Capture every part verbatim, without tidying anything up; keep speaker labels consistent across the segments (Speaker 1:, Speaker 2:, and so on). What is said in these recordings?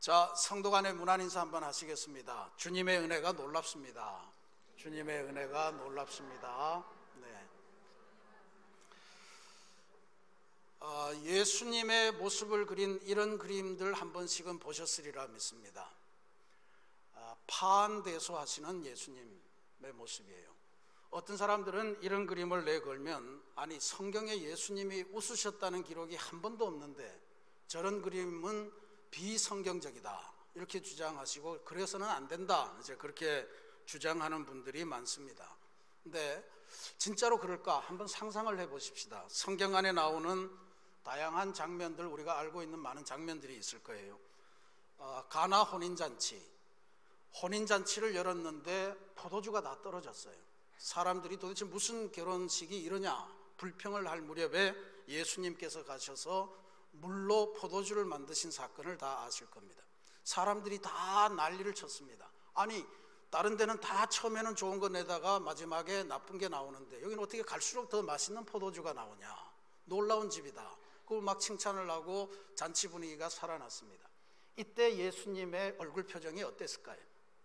Speaker 1: 자, 성도 간의 문안 인사 한번 하시겠습니다. 주님의 은혜가 놀랍습니다. 주님의 은혜가 놀랍습니다. 네. 어, 예수님의 모습을 그린 이런 그림들 한 번씩은 보셨으리라 믿습니다. 어, 파한대소하시는 예수님의 모습이에요. 어떤 사람들은 이런 그림을 내걸면 아니 성경에 예수님이 웃으셨다는 기록이 한 번도 없는데 저런 그림은 비성경적이다 이렇게 주장하시고 그래서는 안 된다 이제 그렇게 주장하는 분들이 많습니다. 근데 진짜로 그럴까 한번 상상을 해보십시다. 성경 안에 나오는 다양한 장면들, 우리가 알고 있는 많은 장면들이 있을 거예요. 어, 가나 혼인잔치, 혼인잔치를 열었는데 포도주가 다 떨어졌어요. 사람들이 도대체 무슨 결혼식이 이러냐 불평을 할 무렵에 예수님께서 가셔서 물로 포도주를 만드신 사건을 다 아실 겁니다. 사람들이 다 난리를 쳤습니다. 아니 다른 데는 다 처음에는 좋은 거 내다가 마지막에 나쁜 게 나오는데 여기는 어떻게 갈수록 더 맛있는 포도주가 나오냐, 놀라운 집이다. 그걸 막 칭찬을 하고 잔치 분위기가 살아났습니다. 이때 예수님의 얼굴 표정이 어땠을까요?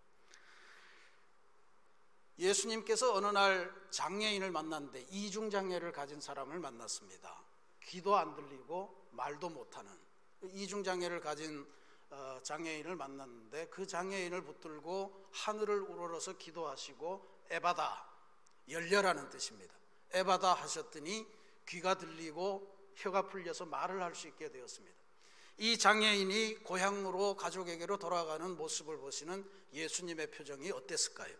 Speaker 1: 예수님께서 어느 날 장애인을 만났는데 이중장애를 가진 사람을 만났습니다. 귀도 안 들리고 말도 못하는 이중장애를 가진 장애인을 만났는데 그 장애인을 붙들고 하늘을 우러러서 기도하시고 에바다, 열려라는 뜻입니다. 에바다 하셨더니 귀가 들리고 혀가 풀려서 말을 할 수 있게 되었습니다. 이 장애인이 고향으로 가족에게로 돌아가는 모습을 보시는 예수님의 표정이 어땠을까요?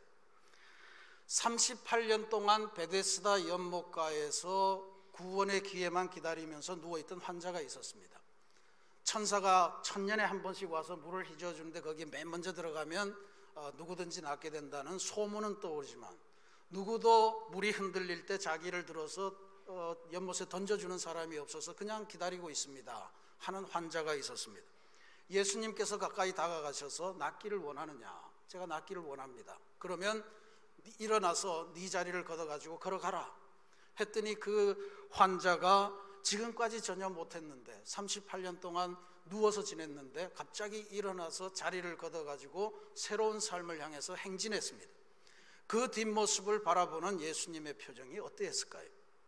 Speaker 1: 삼십팔 년 동안 베데스다 연못가에서 구원의 기회만 기다리면서 누워있던 환자가 있었습니다. 천사가 천년에 한 번씩 와서 물을 휘저어주는데 거기 맨 먼저 들어가면 어, 누구든지 낫게 된다는 소문은 떠오르지만 누구도 물이 흔들릴 때 자기를 들어서 어, 연못에 던져주는 사람이 없어서 그냥 기다리고 있습니다 하는 환자가 있었습니다. 예수님께서 가까이 다가가셔서 낫기를 원하느냐? 제가 낫기를 원합니다. 그러면 일어나서 네 자리를 걷어가지고 걸어가라 했더니 그 환자가 지금까지 전혀 못했는데 삼십팔 년 동안 누워서 지냈는데 갑자기 일어나서 자리를 걷어가지고 새로운 삶을 향해서 행진했습니다. 그 뒷모습을 바라보는 예수님의 표정이 어땠을까요?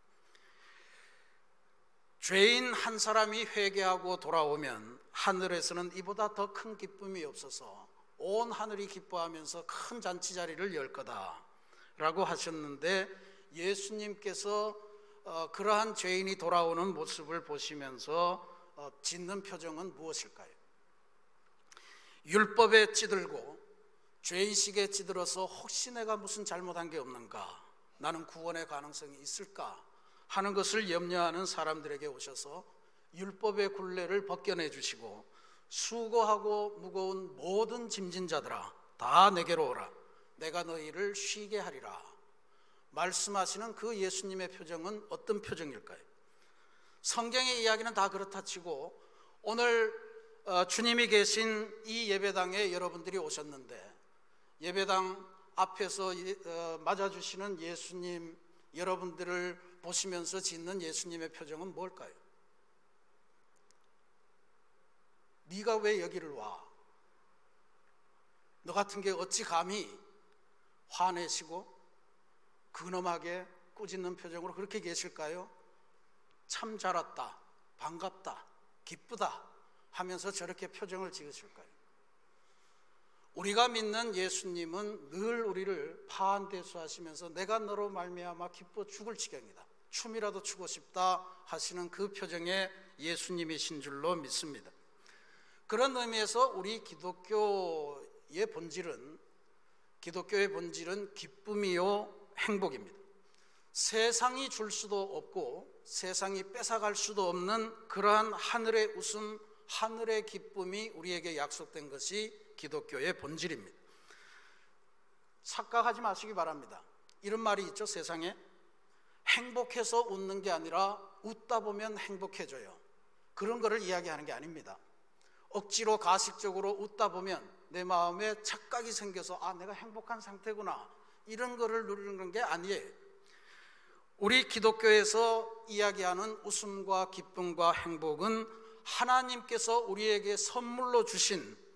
Speaker 1: 죄인 한 사람이 회개하고 돌아오면 하늘에서는 이보다 더 큰 기쁨이 없어서 온 하늘이 기뻐하면서 큰 잔치 자리를 열 거다 라고 하셨는데 예수님께서 어, 그러한 죄인이 돌아오는 모습을 보시면서 어, 짓는 표정은 무엇일까요? 율법에 찌들고 죄의식에 찌들어서 혹시 내가 무슨 잘못한 게 없는가, 나는 구원의 가능성이 있을까 하는 것을 염려하는 사람들에게 오셔서 율법의 굴레를 벗겨내 주시고 수고하고 무거운 모든 짐진 자들아 다 내게로 오라, 내가 너희를 쉬게 하리라 말씀하시는 그 예수님의 표정은 어떤 표정일까요? 성경의 이야기는 다 그렇다 치고 오늘 주님이 계신 이 예배당에 여러분들이 오셨는데 예배당 앞에서 맞아주시는 예수님, 여러분들을 보시면서 짓는 예수님의 표정은 뭘까요? 네가 왜 여기를 와? 너 같은 게 어찌 감히 화내시고 근엄하게 꾸짖는 표정으로 그렇게 계실까요? 참 잘 왔다, 반갑다, 기쁘다 하면서 저렇게 표정을 지으실까요? 우리가 믿는 예수님은 늘 우리를 파한대소하시면서 내가 너로 말미암아 기뻐 죽을 지경이다, 춤이라도 추고 싶다 하시는 그 표정의 예수님이신 줄로 믿습니다. 그런 의미에서 우리 기독교의 본질은 기독교의 본질은 기쁨이요 행복입니다. 세상이 줄 수도 없고 세상이 뺏어갈 수도 없는 그러한 하늘의 웃음, 하늘의 기쁨이 우리에게 약속된 것이 기독교의 본질입니다. 착각하지 마시기 바랍니다. 이런 말이 있죠, 세상에. 행복해서 웃는 게 아니라 웃다 보면 행복해져요. 그런 거를 이야기하는 게 아닙니다. 억지로 가식적으로 웃다 보면 내 마음에 착각이 생겨서 아 내가 행복한 상태구나 이런 거를 누리는 게 아니에요. 우리 기독교에서 이야기하는 웃음과 기쁨과 행복은 하나님께서 우리에게 선물로 주신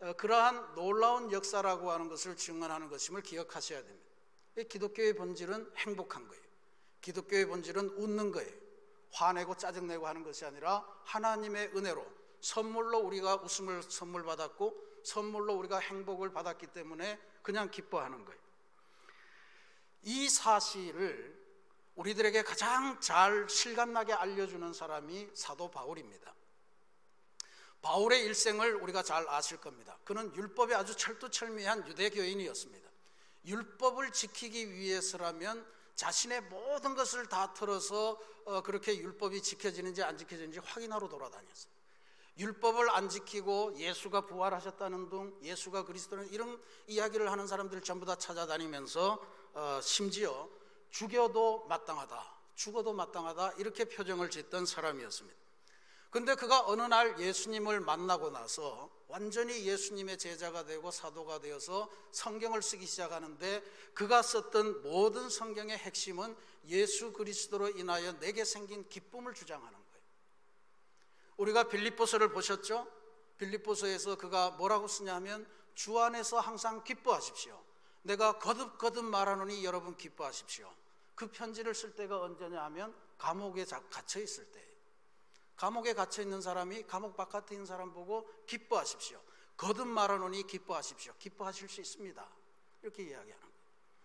Speaker 1: 그러한 놀라운 역사라고 하는 것을 증언하는 것임을 기억하셔야 됩니다. 기독교의 본질은 행복한 거예요. 기독교의 본질은 웃는 거예요. 화내고 짜증내고 하는 것이 아니라 하나님의 은혜로 선물로 우리가 웃음을 선물 받았고 선물로 우리가 행복을 받았기 때문에 그냥 기뻐하는 거예요. 이 사실을 우리들에게 가장 잘 실감나게 알려주는 사람이 사도 바울입니다. 바울의 일생을 우리가 잘 아실 겁니다. 그는 율법에 아주 철두철미한 유대교인이었습니다. 율법을 지키기 위해서라면 자신의 모든 것을 다 털어서 그렇게 율법이 지켜지는지 안 지켜지는지 확인하러 돌아다녔어요. 율법을 안 지키고 예수가 부활하셨다는 등 예수가 그리스도는 이런 이야기를 하는 사람들 전부 다 찾아다니면서 심지어 죽여도 마땅하다, 죽어도 마땅하다 이렇게 표정을 짓던 사람이었습니다. 그런데 그가 어느 날 예수님을 만나고 나서 완전히 예수님의 제자가 되고 사도가 되어서 성경을 쓰기 시작하는데 그가 썼던 모든 성경의 핵심은 예수 그리스도로 인하여 내게 생긴 기쁨을 주장하는 거예요. 우리가 빌립보서를 보셨죠? 빌립보서에서 그가 뭐라고 쓰냐면 주 안에서 항상 기뻐하십시오. 내가 거듭거듭 말하노니 여러분 기뻐하십시오. 그 편지를 쓸 때가 언제냐 하면 감옥에 갇혀 있을 때, 감옥에 갇혀 있는 사람이 감옥 바깥에 있는 사람 보고 기뻐하십시오. 거듭 말하노니 기뻐하십시오. 기뻐하실 수 있습니다. 이렇게 이야기하는 거예요.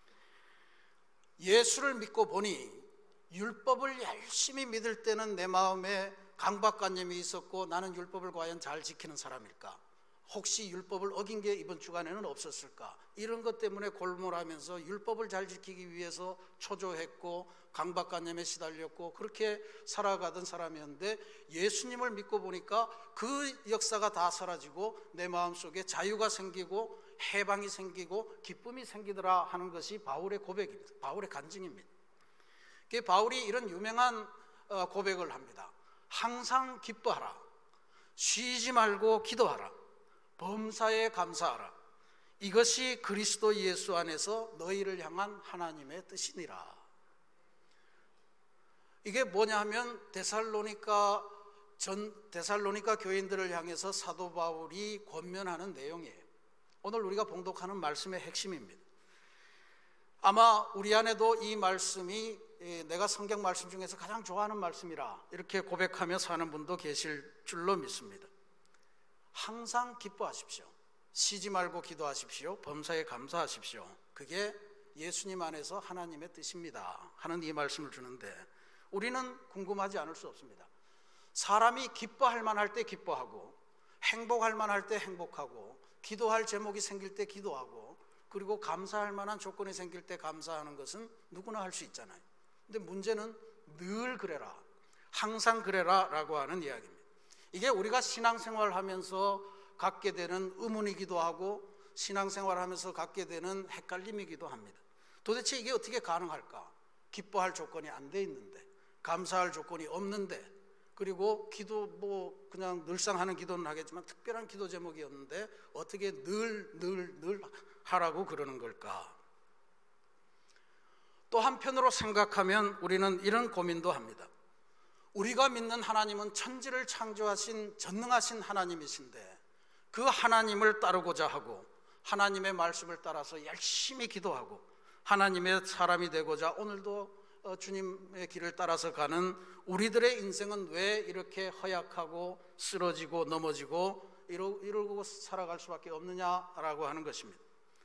Speaker 1: 예수를 믿고 보니 율법을 열심히 믿을 때는 내 마음에 강박관념이 있었고 나는 율법을 과연 잘 지키는 사람일까? 혹시 율법을 어긴 게 이번 주간에는 없었을까? 이런 것 때문에 골몰하면서 율법을 잘 지키기 위해서 초조했고 강박관념에 시달렸고 그렇게 살아가던 사람이었는데 예수님을 믿고 보니까 그 역사가 다 사라지고 내 마음속에 자유가 생기고 해방이 생기고 기쁨이 생기더라 하는 것이 바울의 고백입니다. 바울의 간증입니다. 바울이 이런 유명한 고백을 합니다. 항상 기뻐하라. 쉬지 말고 기도하라. 범사에 감사하라. 이것이 그리스도 예수 안에서 너희를 향한 하나님의 뜻이니라. 이게 뭐냐 하면 데살로니가 전 데살로니가 교인들을 향해서 사도 바울이 권면하는 내용이에요. 오늘 우리가 봉독하는 말씀의 핵심입니다. 아마 우리 안에도 이 말씀이 내가 성경 말씀 중에서 가장 좋아하는 말씀이라 이렇게 고백하며 사는 분도 계실 줄로 믿습니다. 항상 기뻐하십시오. 쉬지 말고 기도하십시오. 범사에 감사하십시오. 그게 예수님 안에서 하나님의 뜻입니다 하는 이 말씀을 주는데 우리는 궁금하지 않을 수 없습니다. 사람이 기뻐할 만할 때 기뻐하고 행복할 만할 때 행복하고 기도할 제목이 생길 때 기도하고 그리고 감사할 만한 조건이 생길 때 감사하는 것은 누구나 할 수 있잖아요. 근데 문제는 늘 그래라, 항상 그래라 라고 하는 이야기입니다. 이게 우리가 신앙생활 하면서 갖게 되는 의문이기도 하고 신앙생활 하면서 갖게 되는 헷갈림이기도 합니다. 도대체 이게 어떻게 가능할까? 기뻐할 조건이 안 돼 있는데, 감사할 조건이 없는데, 그리고 기도 뭐 그냥 늘상 하는 기도는 하겠지만 특별한 기도 제목이 없는데 어떻게 늘 늘 늘 하라고 그러는 걸까? 또 한편으로 생각하면 우리는 이런 고민도 합니다. 우리가 믿는 하나님은 천지를 창조하신 전능하신 하나님이신데 그 하나님을 따르고자 하고 하나님의 말씀을 따라서 열심히 기도하고 하나님의 사람이 되고자 오늘도 주님의 길을 따라서 가는 우리들의 인생은 왜 이렇게 허약하고 쓰러지고 넘어지고 이러고 살아갈 수밖에 없느냐라고 하는 것입니다.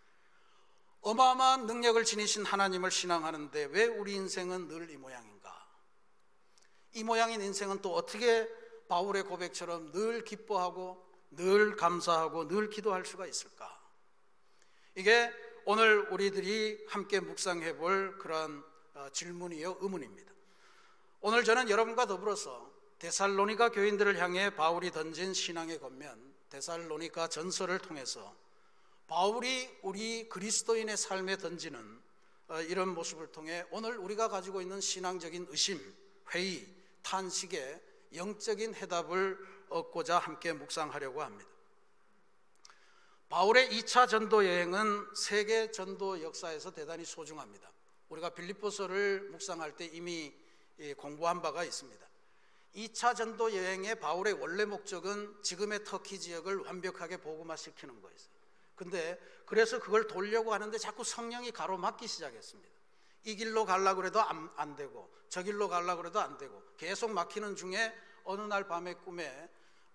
Speaker 1: 어마어마한 능력을 지니신 하나님을 신앙하는데 왜 우리 인생은 늘 이 모양인가? 이 모양인 인생은 또 어떻게 바울의 고백처럼 늘 기뻐하고 늘 감사하고 늘 기도할 수가 있을까? 이게 오늘 우리들이 함께 묵상해 볼 그런 질문이요 의문입니다. 오늘 저는 여러분과 더불어서 데살로니가 교인들을 향해 바울이 던진 신앙의 권면 데살로니가 전서를 통해서 바울이 우리 그리스도인의 삶에 던지는 이런 모습을 통해 오늘 우리가 가지고 있는 신앙적인 의심, 회의, 탄식에 영적인 해답을 얻고자 함께 묵상하려고 합니다. 바울의 이 차 전도 여행은 세계 전도 역사에서 대단히 소중합니다. 우리가 빌립보서를 묵상할 때 이미 공부한 바가 있습니다. 이 차 전도 여행의 바울의 원래 목적은 지금의 터키 지역을 완벽하게 복음화시키는 거였어요. 근데 그래서 그걸 돌려고 하는데 자꾸 성령이 가로막기 시작했습니다. 이 길로 가려고 해도 안, 안 되고 저 길로 가려고 해도 안 되고 계속 막히는 중에 어느 날 밤의 꿈에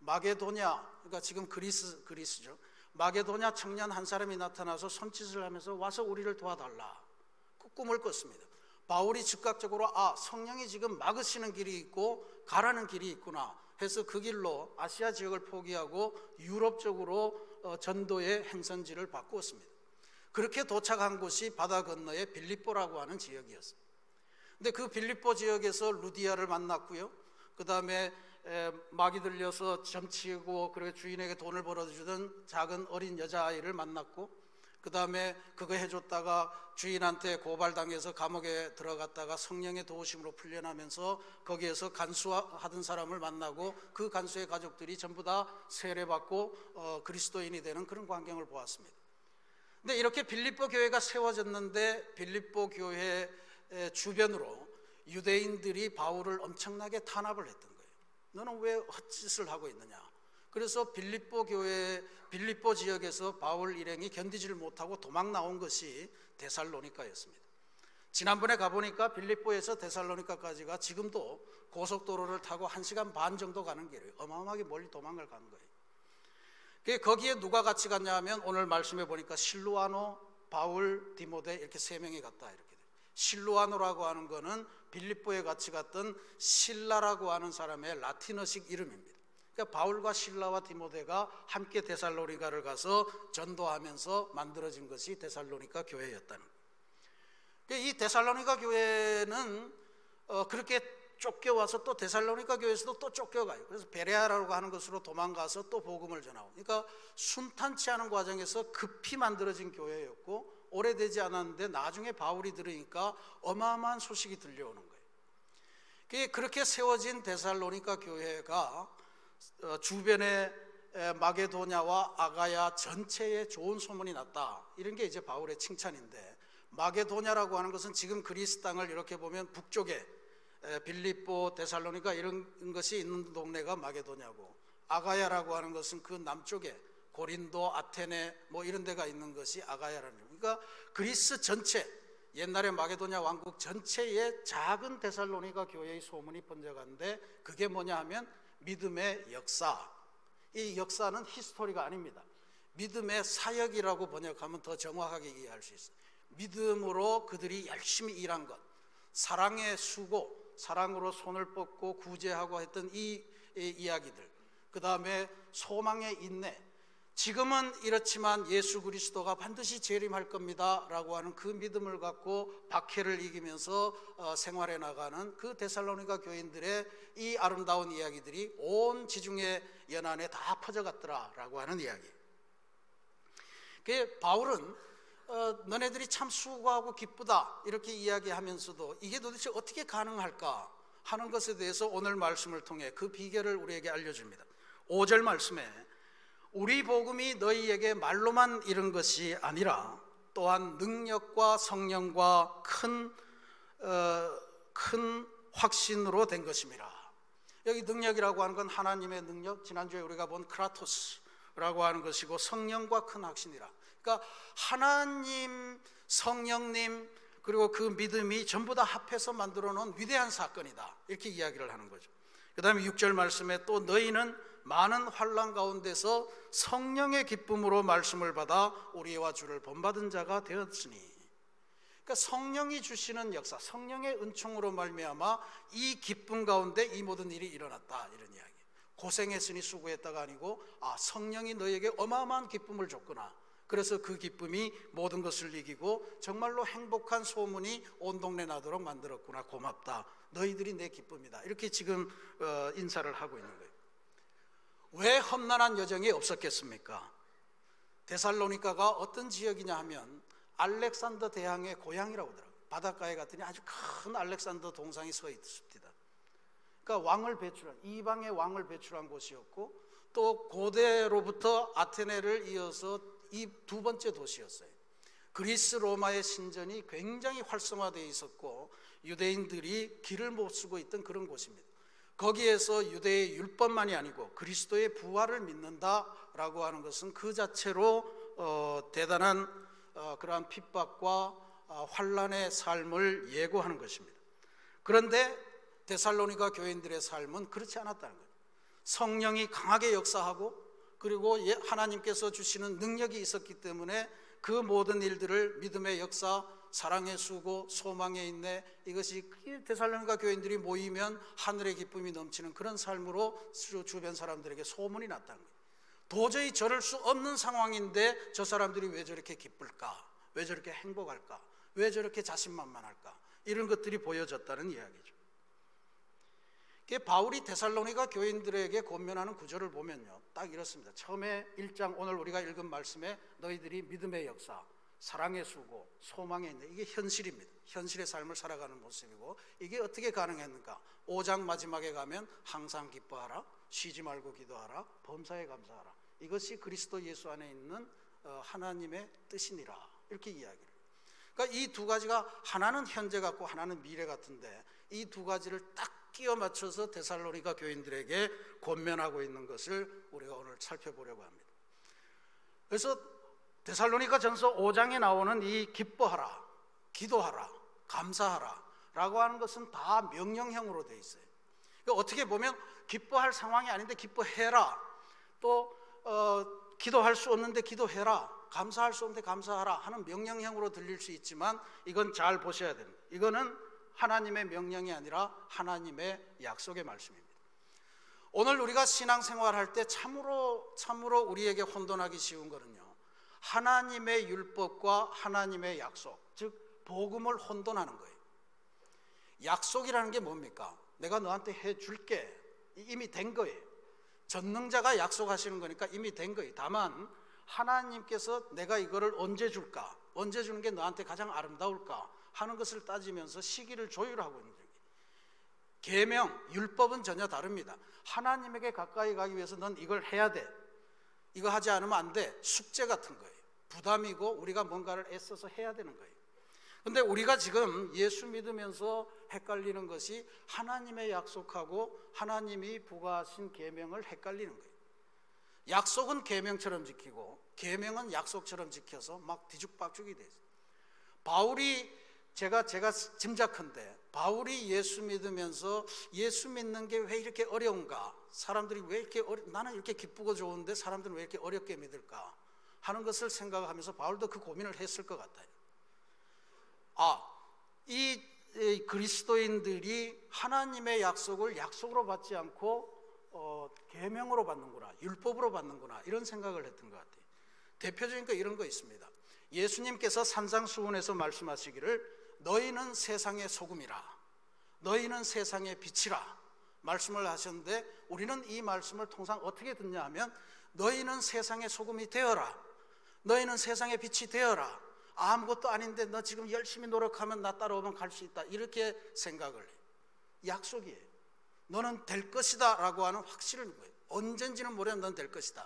Speaker 1: 마게도냐, 그러니까 지금 그리스, 그리스죠. 마게도냐 청년 한 사람이 나타나서 손짓을 하면서 와서 우리를 도와달라. 그 꿈을 꿨습니다. 바울이 즉각적으로 아, 성령이 지금 막으시는 길이 있고 가라는 길이 있구나 해서 그 길로 아시아 지역을 포기하고 유럽 쪽으로 전도의 행선지를 바꾸었습니다. 그렇게 도착한 곳이 바다 건너의 빌립보라고 하는 지역이었어요. 근데 그 빌립보 지역에서 루디아를 만났고요. 그 다음에 막이 들려서 점치고 그리고 주인에게 돈을 벌어주던 작은 어린 여자아이를 만났고, 그 다음에 그거 해줬다가 주인한테 고발당해서 감옥에 들어갔다가 성령의 도우심으로 풀려나면서 거기에서 간수하던 사람을 만나고 그 간수의 가족들이 전부 다 세례받고 어, 그리스도인이 되는 그런 광경을 보았습니다. 근데 이렇게 빌립보 교회가 세워졌는데 빌립보 교회 주변으로 유대인들이 바울을 엄청나게 탄압을 했던 거예요. 너는 왜 헛짓을 하고 있느냐. 그래서 빌립보 교회, 빌립보 지역에서 바울 일행이 견디지를 못하고 도망 나온 것이 데살로니가였습니다. 지난번에 가보니까 빌립보에서 데살로니가까지가 지금도 고속도로를 타고 한 시간 반 정도 가는 길이에요. 어마어마하게 멀리 도망을 가는 거예요. 거기에 누가 같이 갔냐 하면 오늘 말씀해 보니까 실루아노, 바울, 디모데 이렇게 세 명이 갔다 이렇게 돼요. 실루아노라고 하는 거는 빌립보에 같이 갔던 실라라고 하는 사람의 라틴어식 이름입니다. 그러니까 바울과 실라와 디모데가 함께 데살로니가를 가서 전도하면서 만들어진 것이 데살로니가 교회였다는 거예요. 이 데살로니가 교회는 어 그렇게 쫓겨와서 또 데살로니가 교회에서도 또 쫓겨가요. 그래서 베레아라고 하는 것으로 도망가서 또 복음을 전하고, 그러니까 순탄치 않은 과정에서 급히 만들어진 교회였고 오래되지 않았는데 나중에 바울이 들으니까 어마어마한 소식이 들려오는 거예요. 그렇게 세워진 데살로니가 교회가 주변에 마게도냐와 아가야 전체에 좋은 소문이 났다. 이런 게 이제 바울의 칭찬인데, 마게도냐라고 하는 것은 지금 그리스 땅을 이렇게 보면 북쪽에 빌립보, 데살로니가 이런 것이 있는 동네가 마게도냐고, 아가야라고 하는 것은 그 남쪽에 고린도, 아테네 뭐 이런 데가 있는 것이 아가야라는 거예요. 그러니까 그리스 전체, 옛날에 마게도냐 왕국 전체에 작은 데살로니가 교회의 소문이 번져갔는데, 그게 뭐냐 하면 믿음의 역사. 이 역사는 히스토리가 아닙니다. 믿음의 사역이라고 번역하면 더 정확하게 이해할 수 있어요. 믿음으로 그들이 열심히 일한 것, 사랑의 수고, 사랑으로 손을 뻗고 구제하고 했던 이, 이 이야기들, 그 다음에 소망의 인내, 지금은 이렇지만 예수 그리스도가 반드시 재림할 겁니다 라고 하는 그 믿음을 갖고 박해를 이기면서 어, 생활해 나가는 그 데살로니가 교인들의 이 아름다운 이야기들이 온 지중해 연안에 다 퍼져갔더라 라고 하는 이야기. 그 바울은 어, 너네들이 참 수고하고 기쁘다 이렇게 이야기하면서도 이게 도대체 어떻게 가능할까 하는 것에 대해서 오늘 말씀을 통해 그 비결을 우리에게 알려줍니다. 오 절 말씀에 우리 복음이 너희에게 말로만 이른 것이 아니라 또한 능력과 성령과 큰, 어, 큰 확신으로 된 것입니다. 여기 능력이라고 하는 건 하나님의 능력, 지난주에 우리가 본 크라토스라고 하는 것이고, 성령과 큰 확신이라, 그러니까 하나님, 성령님 그리고 그 믿음이 전부 다 합해서 만들어 놓은 위대한 사건이다 이렇게 이야기를 하는 거죠. 그 다음에 육 절 말씀에 또 너희는 많은 환난 가운데서 성령의 기쁨으로 말씀을 받아 우리와 주를 본받은 자가 되었으니, 그러니까 성령이 주시는 역사, 성령의 은총으로 말미암아 이 기쁨 가운데 이 모든 일이 일어났다 이런 이야기. 고생했으니 수고했다가 아니고 아, 성령이 너에게 어마어마한 기쁨을 줬구나. 그래서 그 기쁨이 모든 것을 이기고 정말로 행복한 소문이 온 동네 나도록 만들었구나. 고맙다. 너희들이 내 기쁨이다. 이렇게 지금 인사를 하고 있는 거예요. 왜 험난한 여정이 없었겠습니까? 데살로니가가 어떤 지역이냐 하면 알렉산더 대왕의 고향이라고 하더라고요. 바닷가에 갔더니 아주 큰 알렉산더 동상이 서 있습니다. 그러니까 왕을 배출한, 이방의 왕을 배출한 곳이었고, 또 고대로부터 아테네를 이어서 이 두 번째 도시였어요. 그리스 로마의 신전이 굉장히 활성화되어 있었고 유대인들이 길을 못 쓰고 있던 그런 곳입니다. 거기에서 유대의 율법만이 아니고 그리스도의 부활을 믿는다라고 하는 것은 그 자체로 어, 대단한 어, 그러한 핍박과 어, 환난의 삶을 예고하는 것입니다. 그런데 데살로니가 교인들의 삶은 그렇지 않았다는 거예요. 성령이 강하게 역사하고 그리고 하나님께서 주시는 능력이 있었기 때문에 그 모든 일들을 믿음의 역사, 사랑의 수고, 소망의 인내, 이것이 데살로니가 교인들이 모이면 하늘의 기쁨이 넘치는 그런 삶으로 주변 사람들에게 소문이 났다는 거예요. 도저히 저럴 수 없는 상황인데 저 사람들이 왜 저렇게 기쁠까? 왜 저렇게 행복할까? 왜 저렇게 자신만만할까? 이런 것들이 보여졌다는 이야기죠. 바울이 데살로니가 교인들에게 권면하는 구절을 보면요, 딱 이렇습니다. 처음에 일 장 오늘 우리가 읽은 말씀에 너희들이 믿음의 역사, 사랑의 수고, 소망의 인내, 이게 현실입니다. 현실의 삶을 살아가는 모습이고 이게 어떻게 가능했는가? 오 장 마지막에 가면 항상 기뻐하라, 쉬지 말고 기도하라, 범사에 감사하라. 이것이 그리스도 예수 안에 있는 하나님의 뜻이니라, 이렇게 이야기를. 그러니까 이 두 가지가 하나는 현재 같고 하나는 미래 같은데 이 두 가지를 딱 끼워 맞춰서 데살로니가 교인들에게 권면하고 있는 것을 우리가 오늘 살펴보려고 합니다. 그래서 데살로니가 전서 오 장에 나오는 이 기뻐하라, 기도하라, 감사하라 라고 하는 것은 다 명령형으로 되어 있어요. 그러니까 어떻게 보면 기뻐할 상황이 아닌데 기뻐해라, 또 어, 기도할 수 없는데 기도해라, 감사할 수 없는데 감사하라 하는 명령형으로 들릴 수 있지만 이건 잘 보셔야 됩니다. 이거는 하나님의 명령이 아니라 하나님의 약속의 말씀입니다. 오늘 우리가 신앙생활할 때 참으로 참으로 우리에게 혼돈하기 쉬운 거는요, 하나님의 율법과 하나님의 약속, 즉 복음을 혼돈하는 거예요. 약속이라는 게 뭡니까? 내가 너한테 해줄게, 이미 된 거예요. 전능자가 약속하시는 거니까 이미 된 거예요. 다만 하나님께서 내가 이거를 언제 줄까, 언제 주는 게 너한테 가장 아름다울까 하는 것을 따지면서 시기를 조율하고 있는 거예요. 계명, 율법은 전혀 다릅니다. 하나님에게 가까이 가기 위해서 넌 이걸 해야 돼, 이거 하지 않으면 안 돼, 숙제 같은 거예요. 부담이고 우리가 뭔가를 애써서 해야 되는 거예요. 그런데 우리가 지금 예수 믿으면서 헷갈리는 것이 하나님의 약속하고 하나님이 부과하신 계명을 헷갈리는 거예요. 약속은 계명처럼 지키고 계명은 약속처럼 지켜서 막 뒤죽박죽이 돼요. 바울이 제가 제가 짐작컨대 바울이 예수 믿으면서 예수 믿는 게 왜 이렇게 어려운가, 사람들이 왜 이렇게 어려, 나는 이렇게 기쁘고 좋은데 사람들은 왜 이렇게 어렵게 믿을까 하는 것을 생각하면서 바울도 그 고민을 했을 것 같아요. 아, 이, 이 그리스도인들이 하나님의 약속을 약속으로 받지 않고 어, 계명으로 받는구나, 율법으로 받는구나, 이런 생각을 했던 것 같아요. 대표적인 거 이런 거 있습니다. 예수님께서 산상수훈에서 말씀하시기를 너희는 세상의 소금이라, 너희는 세상의 빛이라 말씀을 하셨는데 우리는 이 말씀을 통상 어떻게 듣냐 하면 너희는 세상의 소금이 되어라, 너희는 세상의 빛이 되어라, 아무것도 아닌데 너 지금 열심히 노력하면 나 따라오면 갈 수 있다, 이렇게 생각을 해요. 약속이에요. 너는 될 것이다 라고 하는 확신을 거예요. 언젠지는 모르는 넌 될 것이다.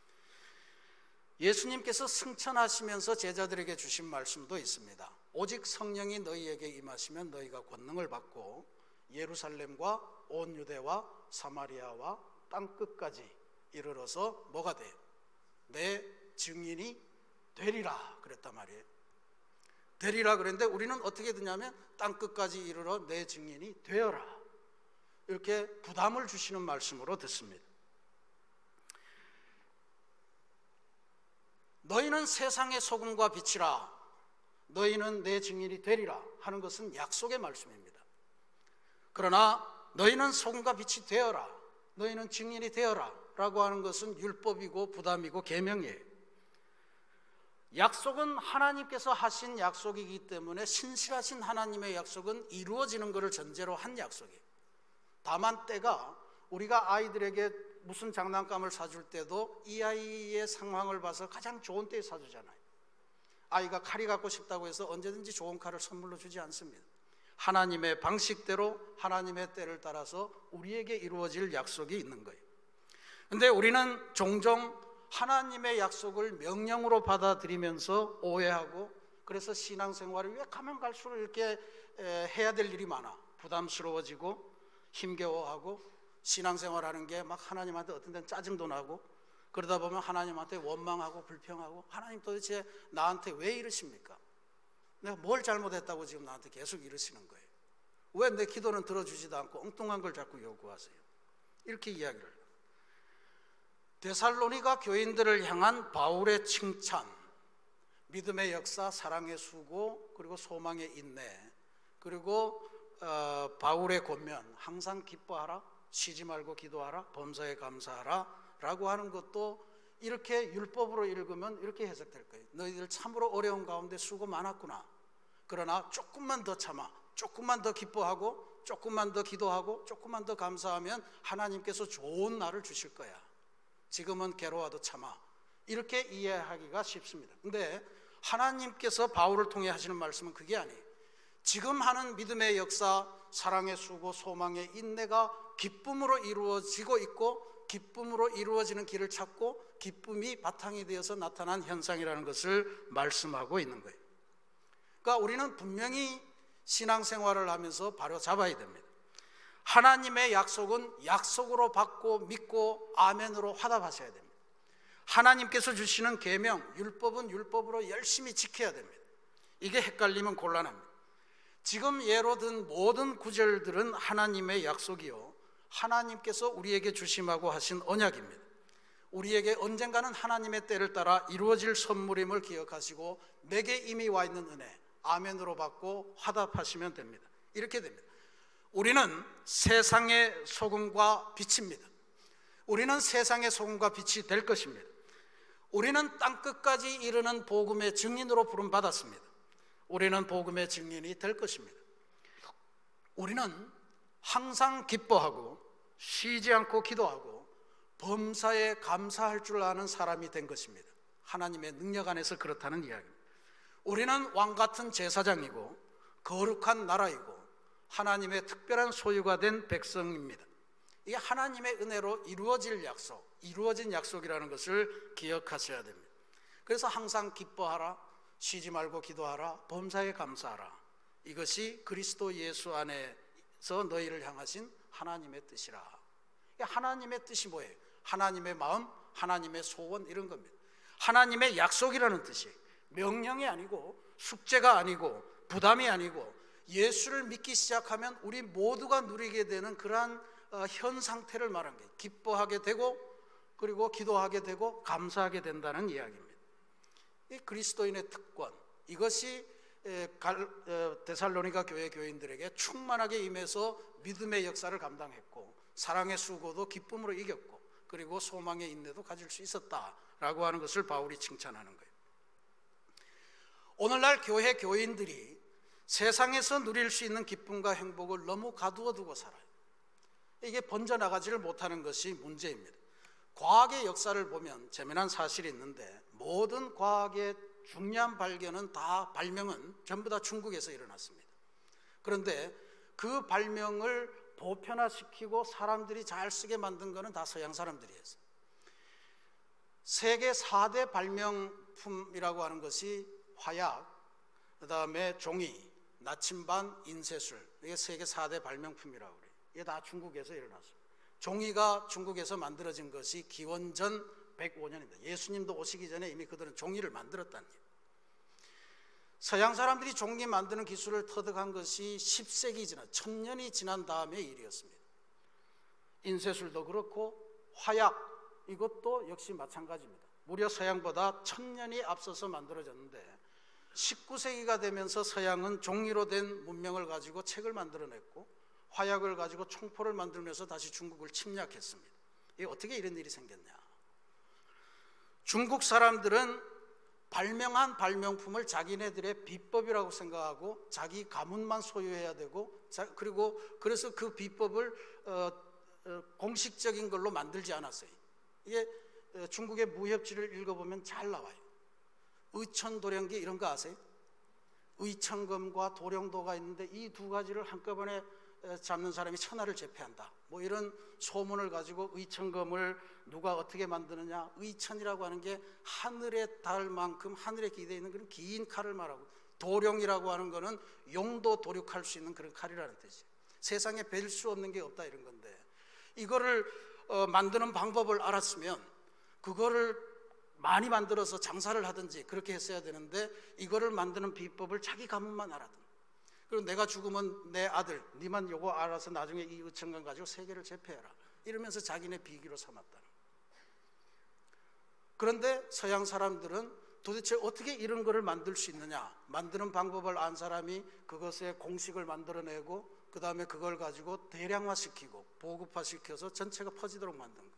Speaker 1: 예수님께서 승천하시면서 제자들에게 주신 말씀도 있습니다. 오직 성령이 너희에게 임하시면 너희가 권능을 받고 예루살렘과 온 유대와 사마리아와 땅끝까지 이르러서 뭐가 돼요? 내 증인이 되리라 그랬단 말이에요. 되리라 그랬는데 우리는 어떻게 듣냐면 땅끝까지 이르러 내 증인이 되어라, 이렇게 부담을 주시는 말씀으로 듣습니다. 너희는 세상의 소금과 빛이라, 너희는 내 증인이 되리라 하는 것은 약속의 말씀입니다. 그러나 너희는 소금과 빛이 되어라, 너희는 증인이 되어라 라고 하는 것은 율법이고 부담이고 계명이에요. 약속은 하나님께서 하신 약속이기 때문에 신실하신 하나님의 약속은 이루어지는 것을 전제로 한 약속이에요. 다만 때가 우리가 아이들에게 무슨 장난감을 사줄 때도 이 아이의 상황을 봐서 가장 좋은 때에 사주잖아요. 아이가 칼이 갖고 싶다고 해서 언제든지 좋은 칼을 선물로 주지 않습니다. 하나님의 방식대로 하나님의 때를 따라서 우리에게 이루어질 약속이 있는 거예요. 그런데 우리는 종종 하나님의 약속을 명령으로 받아들이면서 오해하고, 그래서 신앙생활을 왜 가면 갈수록 이렇게 해야 될 일이 많아, 부담스러워지고 힘겨워하고, 신앙생활하는 게 막 하나님한테 어떤 데는 짜증도 나고 그러다 보면 하나님한테 원망하고 불평하고 하나님 도대체 나한테 왜 이러십니까? 내가 뭘 잘못했다고 지금 나한테 계속 이러시는 거예요. 왜 내 기도는 들어주지도 않고 엉뚱한 걸 자꾸 요구하세요? 이렇게 이야기를 해요. 데살로니가 교인들을 향한 바울의 칭찬, 믿음의 역사, 사랑의 수고, 그리고 소망의 인내, 그리고 어, 바울의 권면, 항상 기뻐하라, 쉬지 말고 기도하라, 범사에 감사하라 라고 하는 것도 이렇게 율법으로 읽으면 이렇게 해석될 거예요. 너희들 참으로 어려운 가운데 수고 많았구나. 그러나 조금만 더 참아, 조금만 더 기뻐하고, 조금만 더 기도하고, 조금만 더 감사하면 하나님께서 좋은 날을 주실 거야. 지금은 괴로워도 참아. 이렇게 이해하기가 쉽습니다. 근데 하나님께서 바울을 통해 하시는 말씀은 그게 아니에요. 지금 하는 믿음의 역사, 사랑의 수고, 소망의 인내가 기쁨으로 이루어지고 있고 기쁨으로 이루어지는 길을 찾고 기쁨이 바탕이 되어서 나타난 현상이라는 것을 말씀하고 있는 거예요. 그러니까 우리는 분명히 신앙생활을 하면서 바로 잡아야 됩니다. 하나님의 약속은 약속으로 받고 믿고 아멘으로 화답하셔야 됩니다. 하나님께서 주시는 계명, 율법은 율법으로 열심히 지켜야 됩니다. 이게 헷갈리면 곤란합니다. 지금 예로 든 모든 구절들은 하나님의 약속이요, 하나님께서 우리에게 주심하고 하신 언약입니다. 우리에게 언젠가는 하나님의 때를 따라 이루어질 선물임을 기억하시고 내게 이미 와 있는 은혜, 아멘으로 받고 화답하시면 됩니다. 이렇게 됩니다. 우리는 세상의 소금과 빛입니다. 우리는 세상의 소금과 빛이 될 것입니다. 우리는 땅끝까지 이르는 복음의 증인으로 부름받았습니다. 우리는 복음의 증인이 될 것입니다. 우리는 항상 기뻐하고 쉬지 않고 기도하고 범사에 감사할 줄 아는 사람이 된 것입니다. 하나님의 능력 안에서 그렇다는 이야기입니다. 우리는 왕같은 제사장이고 거룩한 나라이고 하나님의 특별한 소유가 된 백성입니다. 이게 하나님의 은혜로 이루어질 약속, 이루어진 약속이라는 것을 기억하셔야 됩니다. 그래서 항상 기뻐하라, 쉬지 말고 기도하라, 범사에 감사하라. 이것이 그리스도 예수 안에서 너희를 향하신 하나님의 뜻이라. 하나님의 뜻이 뭐예요? 하나님의 마음, 하나님의 소원, 이런 겁니다. 하나님의 약속이라는 뜻이 명령이 아니고 숙제가 아니고 부담이 아니고 예수를 믿기 시작하면 우리 모두가 누리게 되는 그러한 현 상태를 말한 거예요. 기뻐하게 되고 그리고 기도하게 되고 감사하게 된다는 이야기입니다. 이 그리스도인의 특권, 이것이 데살로니가 교회 교인들에게 충만하게 임해서 믿음의 역사를 감당했고 사랑의 수고도 기쁨으로 이겼고 그리고 소망의 인내도 가질 수 있었다라고 하는 것을 바울이 칭찬하는 거예요. 오늘날 교회 교인들이 세상에서 누릴 수 있는 기쁨과 행복을 너무 가두어 두고 살아요. 이게 번져나가지를 못하는 것이 문제입니다. 과학의 역사를 보면 재미난 사실이 있는데 모든 과학의 중요한 발견은 다 발명은 전부 다 중국에서 일어났습니다. 그런데 그 발명을 보편화시키고 사람들이 잘 쓰게 만든 것은 다 서양 사람들이 했어요. 세계 사 대 발명품이라고 하는 것이 화약, 그 다음에 종이, 나침반, 인쇄술, 이게 세계 사 대 발명품이라고 그래요. 이게 다 중국에서 일어났어요. 종이가 중국에서 만들어진 것이 기원전 백오 년입니다. 예수님도 오시기 전에 이미 그들은 종이를 만들었다는 거예요. 서양 사람들이 종이 만드는 기술을 터득한 것이 십 세기 지난, 천 년이 지난 다음의 일이었습니다. 인쇄술도 그렇고 화약, 이것도 역시 마찬가지입니다. 무려 서양보다 천 년이 앞서서 만들어졌는데 십구 세기가 되면서 서양은 종이로 된 문명을 가지고 책을 만들어냈고 화약을 가지고 총포를 만들면서 다시 중국을 침략했습니다. 이게 어떻게 이런 일이 생겼냐? 중국 사람들은 발명한 발명품을 자기네들의 비법이라고 생각하고 자기 가문만 소유해야 되고, 그리고 그래서 그 비법을 어, 어, 공식적인 걸로 만들지 않았어요. 이게 중국의 무협지를 읽어보면 잘 나와요. 의천도령기 이런 거 아세요? 의천검과 도령도가 있는데 이 두 가지를 한꺼번에 잡는 사람이 천하를 제패한다, 뭐 이런 소문을 가지고 의천검을 누가 어떻게 만드느냐, 의천이라고 하는 게 하늘에 닿을 만큼 하늘에 기대어 있는 그런 긴 칼을 말하고, 도령이라고 하는 거는 용도 도륙할 수 있는 그런 칼이라는 뜻이에요. 세상에 뵐 수 없는 게 없다 이런 건데, 이거를 어, 만드는 방법을 알았으면 그거를 많이 만들어서 장사를 하든지 그렇게 했어야 되는데 이거를 만드는 비법을 자기 가문만 알았던. 그리고 내가 죽으면 내 아들 니만 요거 알아서 나중에 이 의천관 가지고 세계를 제패해라 이러면서 자기네 비기로 삼았다. 그런데 서양 사람들은 도대체 어떻게 이런 거를 만들 수 있느냐, 만드는 방법을 안 사람이 그것의 공식을 만들어내고 그 다음에 그걸 가지고 대량화시키고 보급화시켜서 전체가 퍼지도록 만든 거예요.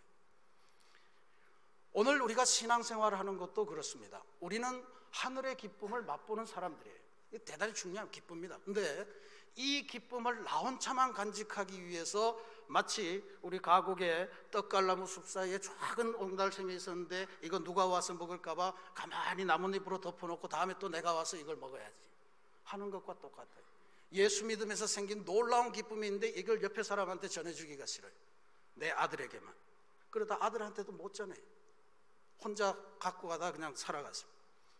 Speaker 1: 오늘 우리가 신앙생활을 하는 것도 그렇습니다. 우리는 하늘의 기쁨을 맛보는 사람들이에요. 이게 대단히 중요한 기쁨입니다. 근데 이 기쁨을 나혼차만 간직하기 위해서 마치 우리 가곡에 떡갈나무 숲 사이에 작은 옹달샘이 있었는데 이거 누가 와서 먹을까 봐 가만히 나뭇잎으로 덮어놓고 다음에 또 내가 와서 이걸 먹어야지 하는 것과 똑같아요. 예수 믿으면서 생긴 놀라운 기쁨이 있는데 이걸 옆에 사람한테 전해주기가 싫어요. 내 아들에게만. 그러다 아들한테도 못 전해요. 혼자 갖고 가다 그냥 살아갔습니다.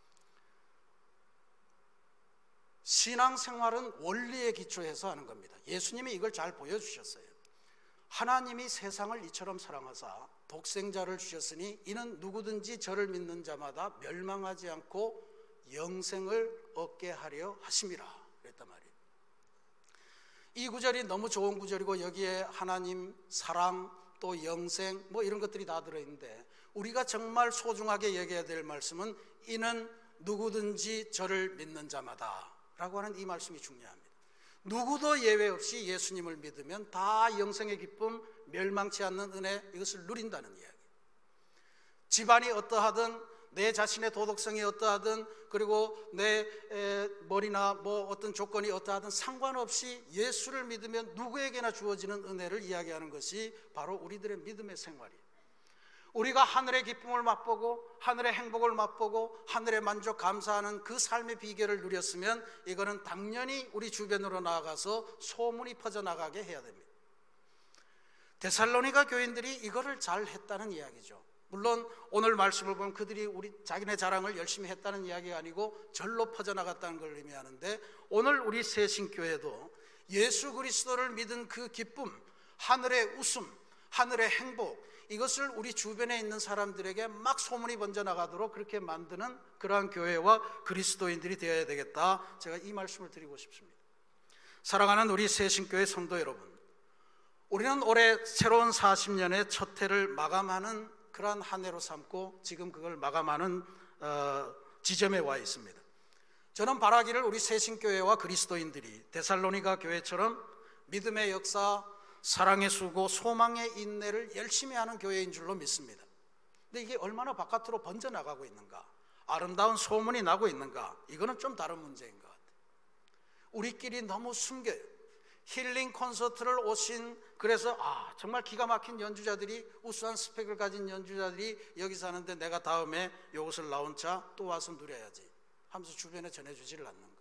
Speaker 1: 신앙생활은 원리에 기초해서 하는 겁니다. 예수님이 이걸 잘 보여주셨어요. 하나님이 세상을 이처럼 사랑하사 독생자를 주셨으니 이는 누구든지 저를 믿는 자마다 멸망하지 않고 영생을 얻게 하려 하심이라 그랬단 말이에요. 이 구절이 너무 좋은 구절이고 여기에 하나님, 사랑, 또 영생 뭐 이런 것들이 다 들어있는데 우리가 정말 소중하게 여겨야 될 말씀은 이는 누구든지 저를 믿는 자마다 라고 하는 이 말씀이 중요합니다. 누구도 예외 없이 예수님을 믿으면 다 영생의 기쁨, 멸망치 않는 은혜 이것을 누린다는 이야기. 집안이 어떠하든 내 자신의 도덕성이 어떠하든 그리고 내 머리나 뭐 어떤 조건이 어떠하든 상관없이 예수를 믿으면 누구에게나 주어지는 은혜를 이야기하는 것이 바로 우리들의 믿음의 생활이에요. 우리가 하늘의 기쁨을 맛보고 하늘의 행복을 맛보고 하늘의 만족 감사하는 그 삶의 비결을 누렸으면 이거는 당연히 우리 주변으로 나아가서 소문이 퍼져나가게 해야 됩니다. 데살로니가 교인들이 이거를 잘 했다는 이야기죠. 물론 오늘 말씀을 보면 그들이 우리 자기네 자랑을 열심히 했다는 이야기가 아니고 절로 퍼져나갔다는 걸 의미하는데 오늘 우리 새신교회도 예수 그리스도를 믿은 그 기쁨, 하늘의 웃음, 하늘의 행복 이것을 우리 주변에 있는 사람들에게 막 소문이 번져나가도록 그렇게 만드는 그러한 교회와 그리스도인들이 되어야 되겠다. 제가 이 말씀을 드리고 싶습니다. 사랑하는 우리 새신교회 성도 여러분, 우리는 올해 새로운 사십 년의 첫 해를 마감하는 그러한 한 해로 삼고 지금 그걸 마감하는 어, 지점에 와 있습니다. 저는 바라기를 우리 새신교회와 그리스도인들이 데살로니가 교회처럼 믿음의 역사, 사랑의 수고, 소망의 인내를 열심히 하는 교회인 줄로 믿습니다. 근데 이게 얼마나 바깥으로 번져나가고 있는가, 아름다운 소문이 나고 있는가, 이거는 좀 다른 문제인 것 같아요. 우리끼리 너무 숨겨요. 힐링 콘서트를 오신, 그래서 아 정말 기가 막힌 연주자들이, 우수한 스펙을 가진 연주자들이 여기 사는데 내가 다음에 이것을 라운차 또 와서 누려야지 하면서 주변에 전해주지를 않는 거예요.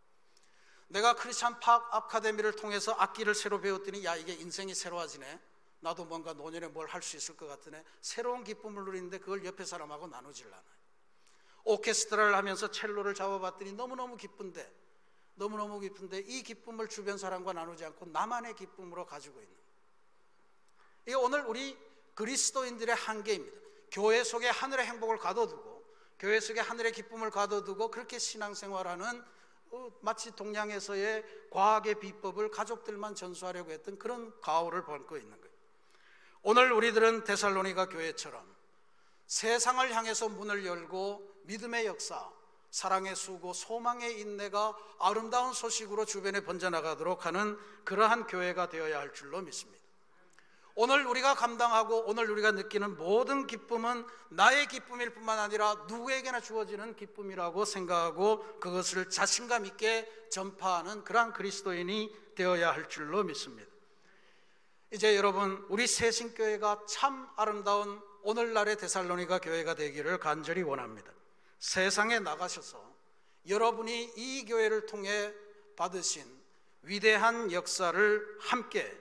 Speaker 1: 내가 크리스찬 팝 아카데미를 통해서 악기를 새로 배웠더니 야 이게 인생이 새로워지네, 나도 뭔가 노년에 뭘 할 수 있을 것 같으네, 새로운 기쁨을 누리는데 그걸 옆에 사람하고 나누질 않아요. 오케스트라를 하면서 첼로를 잡아봤더니 너무너무 기쁜데 너무너무 기쁜데 이 기쁨을 주변 사람과 나누지 않고 나만의 기쁨으로 가지고 있는, 이게 오늘 우리 그리스도인들의 한계입니다. 교회 속에 하늘의 행복을 가둬두고 교회 속에 하늘의 기쁨을 가둬두고 그렇게 신앙생활하는 어, 마치 동양에서의 과학의 비법을 가족들만 전수하려고 했던 그런 가오를 벗고 있는 거예요. 오늘 우리들은 데살로니가 교회처럼 세상을 향해서 문을 열고 믿음의 역사, 사랑의 수고, 소망의 인내가 아름다운 소식으로 주변에 번져나가도록 하는 그러한 교회가 되어야 할 줄로 믿습니다. 오늘 우리가 감당하고 오늘 우리가 느끼는 모든 기쁨은 나의 기쁨일 뿐만 아니라 누구에게나 주어지는 기쁨이라고 생각하고 그것을 자신감 있게 전파하는 그러한 그리스도인이 되어야 할 줄로 믿습니다. 이제 여러분, 우리 새신교회가 참 아름다운 오늘날의 데살로니가 교회가 되기를 간절히 원합니다. 세상에 나가셔서 여러분이 이 교회를 통해 받으신 위대한 역사를 함께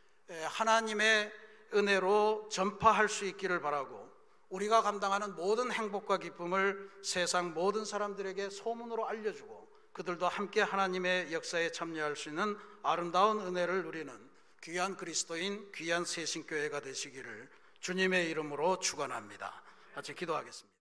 Speaker 1: 하나님의 은혜로 전파할 수 있기를 바라고, 우리가 감당하는 모든 행복과 기쁨을 세상 모든 사람들에게 소문으로 알려주고 그들도 함께 하나님의 역사에 참여할 수 있는 아름다운 은혜를 누리는 귀한 그리스도인, 귀한 새신교회가 되시기를 주님의 이름으로 축원합니다. 같이 기도하겠습니다.